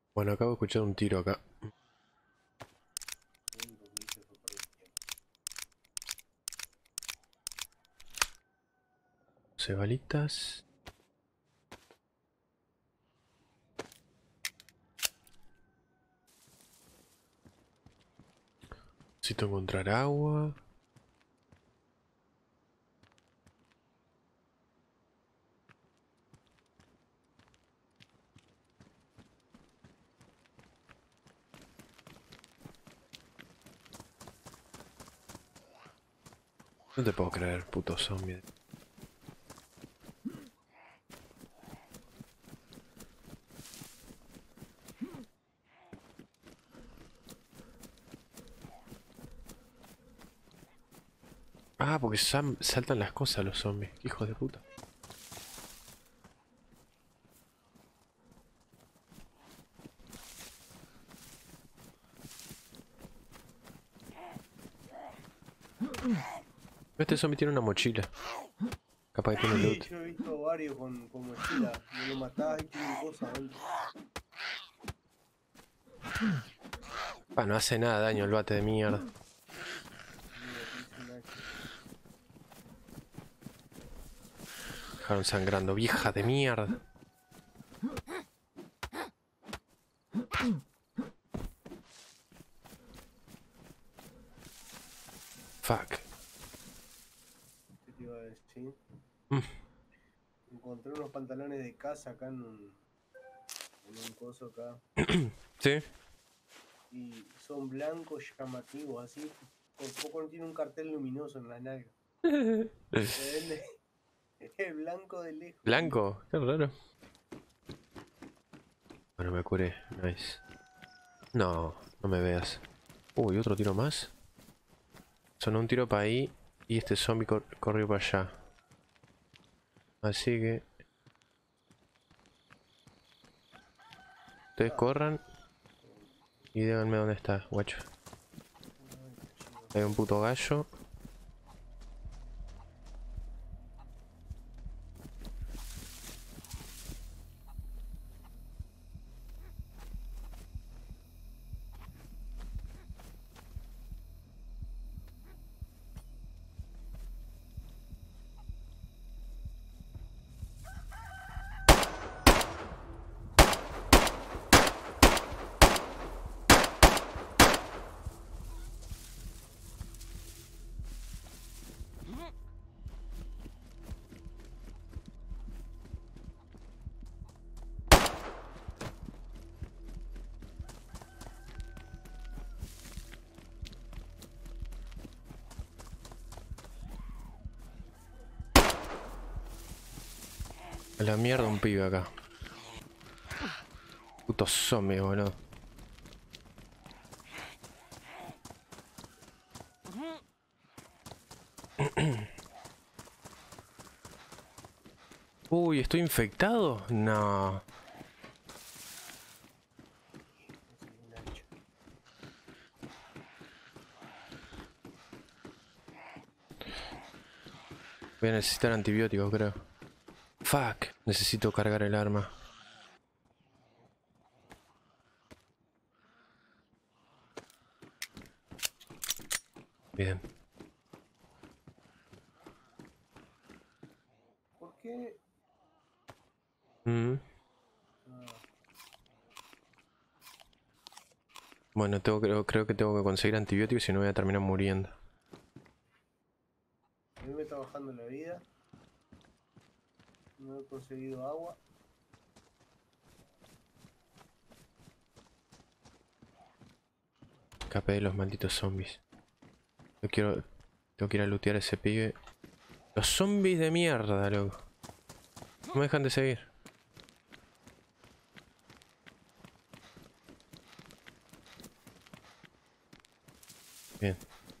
Bueno, acabo de escuchar un tiro acá. Lo único que hice fue perder tiempo. Cebalitas. Necesito encontrar agua. No te puedo creer, puto zombie. Ah, porque saltan las cosas los zombies. Hijos de puta. Este zombie tiene una mochila. Capaz que tiene Sí, loot. yo he visto varios con mochila. No lo matás y tienen cosas adentro. Ah, no hace nada de daño el bate de mierda. Mira, te hice un hacha. Dejaron sangrando, vieja de mierda. Fuck. ¿Qué te iba a decir? Mm, Encontré unos pantalones de casa acá en un coso acá. sí. Y son blancos llamativos, así. Por poco no tiene un cartel luminoso en las nalgas. Se vende es blanco de lejos, boludo. Blanco, qué raro. Bueno, me curé, nice. No, no me veas. Uy, otro tiro más. Sonó un tiro para ahí y este zombie corrió para allá. Así que ustedes Ah, corran y díganme dónde está, guacho. ay, gallina Hay un fea. puto gallo. A la mierda un pibe acá. Puto zombie, boludo. Uy, ¿estoy infectado? No. Conseguí un hacha. Voy a necesitar antibióticos, creo. Fuck. Necesito cargar el arma. Bien. ¿Por qué? Mm. Ah, Bueno, creo que tengo que conseguir antibióticos si no voy a terminar muriendo. a mí me está bajando la vida. No he conseguido agua. Escapé de los malditos zombies. Yo quiero... Tengo que ir a lootear a ese pibe. Los zombies de mierda, loco. No me dejan de seguir. Bien.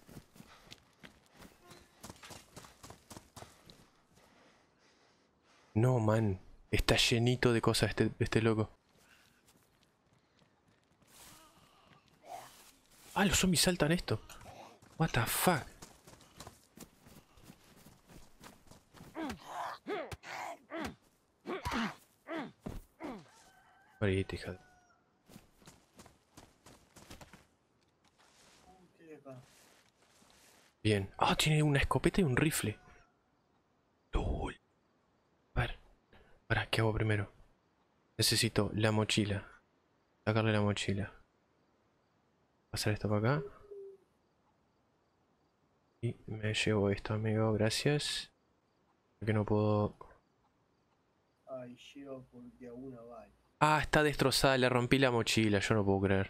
No, man. Está llenito de cosas este loco. Ah, los zombies saltan esto. What the fuck. Morite, hija de... Bien. Ah, tiene una escopeta y un rifle. LOL. A ver. Para, ¿qué hago primero? Necesito la mochila. Sacarle la mochila. Pasar esto para acá. Y me llevo esto, amigo. Gracias. Porque no puedo... Ay, lleva porque a una bala. Ah, está destrozada. Le rompí la mochila. Yo no puedo creer.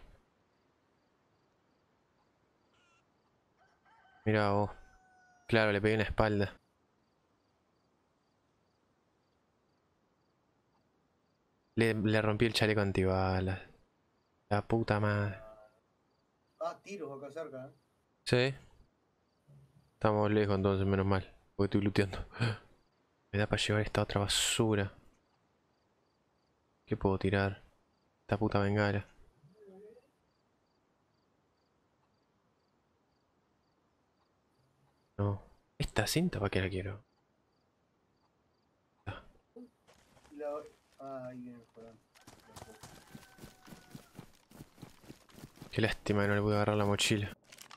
Mira vos. Claro, le pegué en la espalda. Le rompí el chaleco antibalas. La puta madre. Tiros acá cerca, ¿eh? ¿Sí? Estamos lejos entonces, menos mal. Porque estoy looteando. Me da para llevar esta otra basura. ¿Qué puedo tirar? Esta puta bengala. No. Esta cinta, ¿para qué la quiero? Ah, La... ahí viene el Jordán. qué lástima que no le pude agarrar la mochila.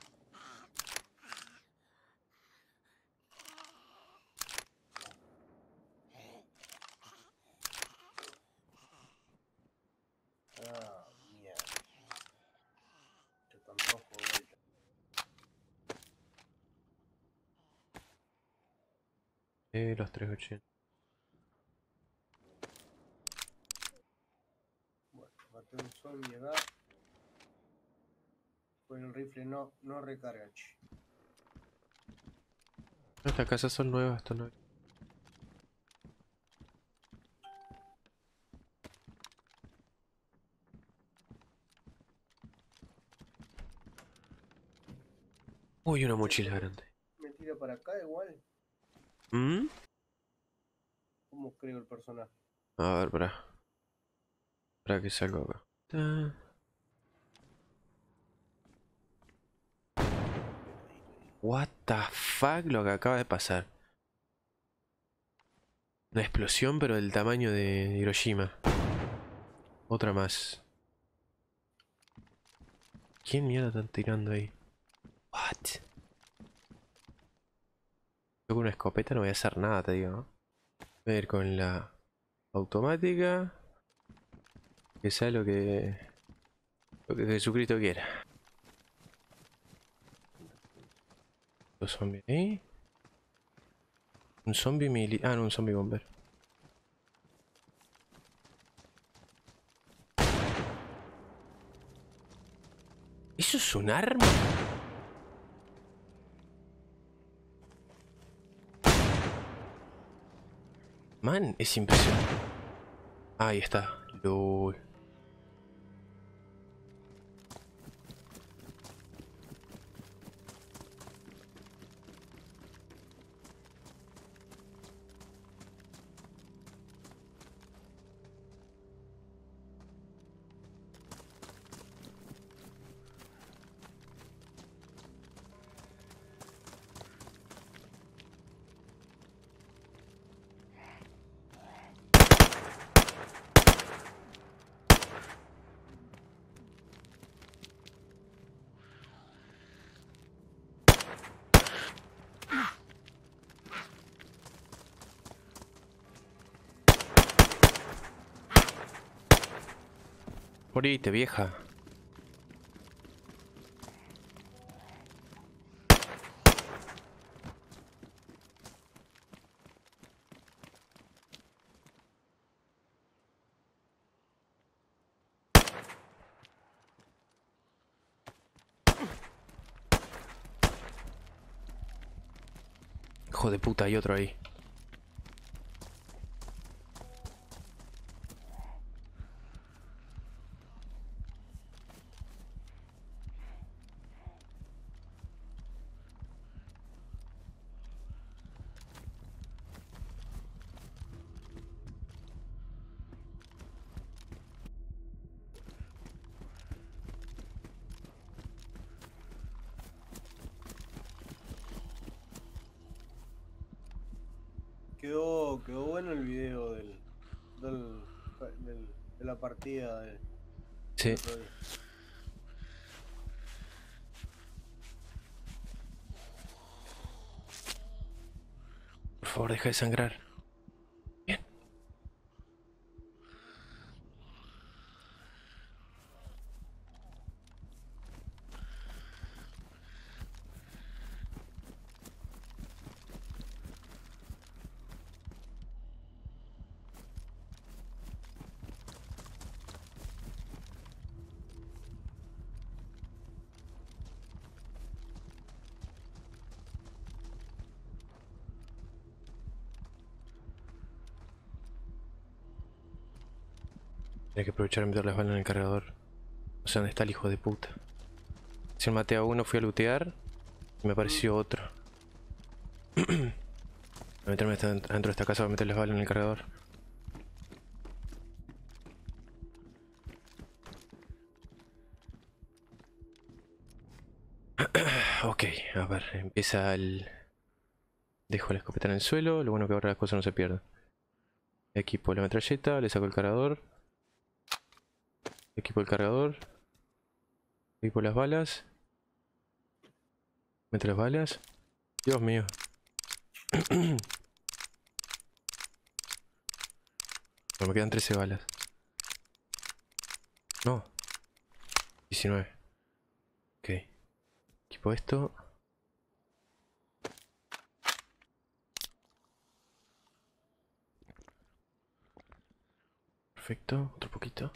Mierda. Yo tan rojo de vuelta. Los 380. Bueno, maté un zombie acá. Con el rifle no recarga, che. Estas casas son nuevas, esto no. Uy, una mochila grande. Me tira para acá igual. ¿Mm? ¿Cómo creo el personaje? A ver, para que salga acá. What the fuck lo que acaba de pasar. Una explosión pero del tamaño de Hiroshima. Otra más. ¿Quién mierda están tirando ahí? What? Yo con una escopeta no voy a hacer nada, te digo, ¿no? Voy a ir con la automática. Que sea lo que Jesucristo quiera. Los zombies ahí. Un zombie militar. Ah, no, un zombie bomber. ¿Eso es un arma? Man, es impresionante. Ahí está. LOL. Morite, vieja. Hijo de puta, hay otro ahí. Quedó bueno el video del, de la partida del Sí. otro día. favor, deja de sangrar. Bien. Hay que aprovechar y meter las balas en el cargador. O sea, ¿dónde está el hijo de puta? Si maté a uno, fui a lootear y me apareció otro. Voy a meterme dentro de esta casa, voy a meter las balas en el cargador. Ok, a ver, empieza el... Dejo la escopeta en el suelo, lo bueno que ahora las cosas no se pierden. Equipo la metralleta, le saco el cargador. Equipo el cargador. Equipo las balas. Meto las balas. Dios mío. No, me quedan 13 balas. No. 19. Ok. Equipo esto. Perfecto. Otro poquito.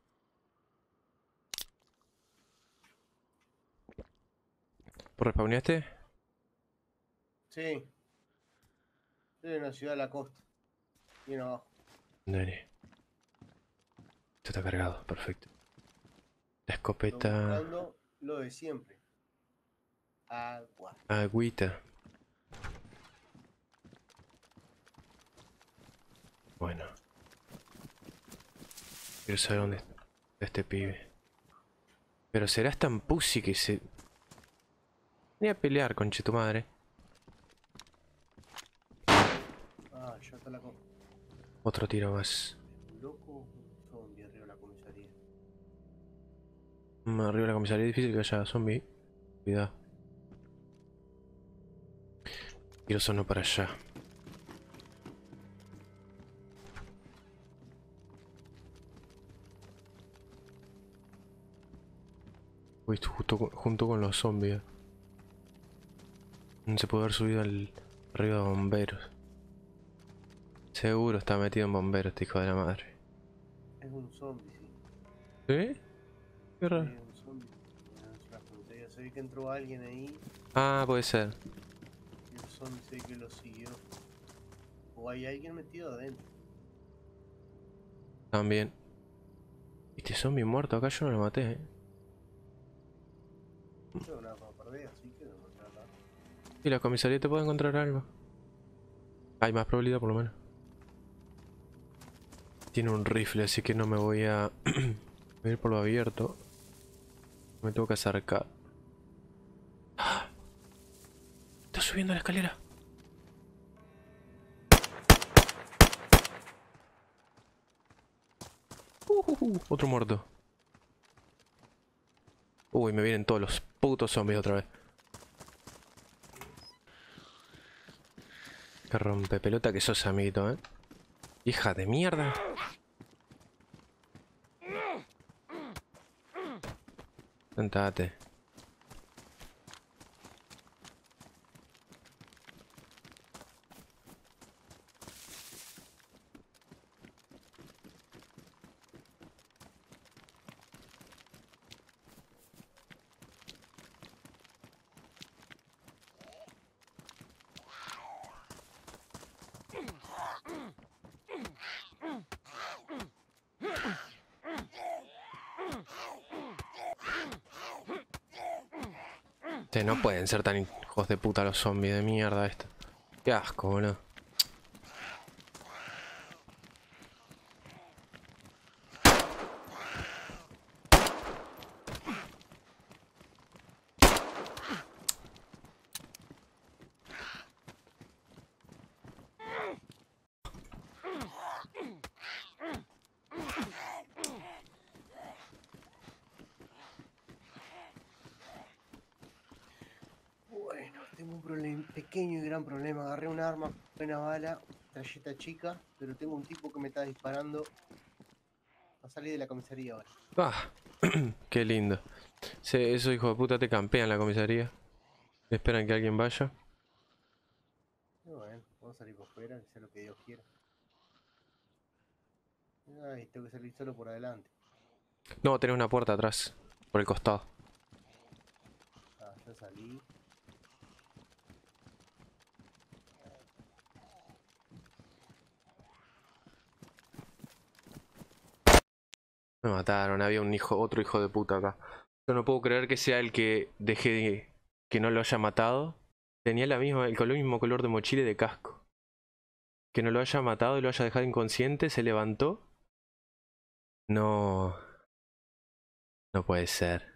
¿Por respawneaste? Sí. Estoy en la ciudad de la costa. Bien abajo. Dale. Esto está cargado. Perfecto. La Estoy escopeta... buscando lo de siempre. Agua. Agüita. Bueno. Quiero saber dónde está este pibe. Pero serás tan pussy que se... Venía a pelear, conche tu madre. Ah, ya está la costa. Otro tiro más. Un loco, un zombie arriba de la comisaría. Arriba de la comisaría, difícil que haya zombie. Cuidado. Quiero sono para allá. Uy, estoy justo junto con los zombies. No se puede haber subido al arriba de bomberos. Seguro está metido en bomberos, este hijo de la madre. Es un zombie, sí. ¿Sí? Qué Sí, raro. es un zombie. La comisaría. Se ve que entró alguien ahí Ah, puede ser. y el zombie se ve que lo siguió. O hay alguien metido adentro. También. Este zombie muerto acá yo no lo maté, Yo una papardea, así que no encontrar nada. Y la comisaría te puede encontrar algo. Hay más probabilidad por lo menos. Tiene un rifle, así que no me voy a... voy a ir por lo abierto. Me tengo que acercar. ¡Ah! Está subiendo la escalera. Otro muerto. Uy, me vienen todos los putos zombies otra vez. Que rompe pelota que sos, amiguito, Hija de mierda. Sentate. No pueden ser tan hijos de puta los zombies de mierda esto. Qué asco, boludo. Bueno, tengo un pequeño y gran problema. Agarré un arma, buena bala, trayeta chica, pero tengo un tipo que me está disparando. A salir de la comisaría ahora. Ah, qué lindo. Esos hijos de puta te campean en la comisaría. Esperan que alguien vaya. Y bueno, vamos a salir por fuera, que sea lo que Dios quiera. Ay, tengo que salir solo por adelante. No, tenés una puerta atrás, por el costado. Ah, ya salí. Me mataron, había otro hijo de puta acá. Yo no puedo creer que sea el que que no lo haya matado. Tenía el mismo color de mochila y de casco. Que no lo haya matado y lo haya dejado inconsciente, se levantó. No. No puede ser.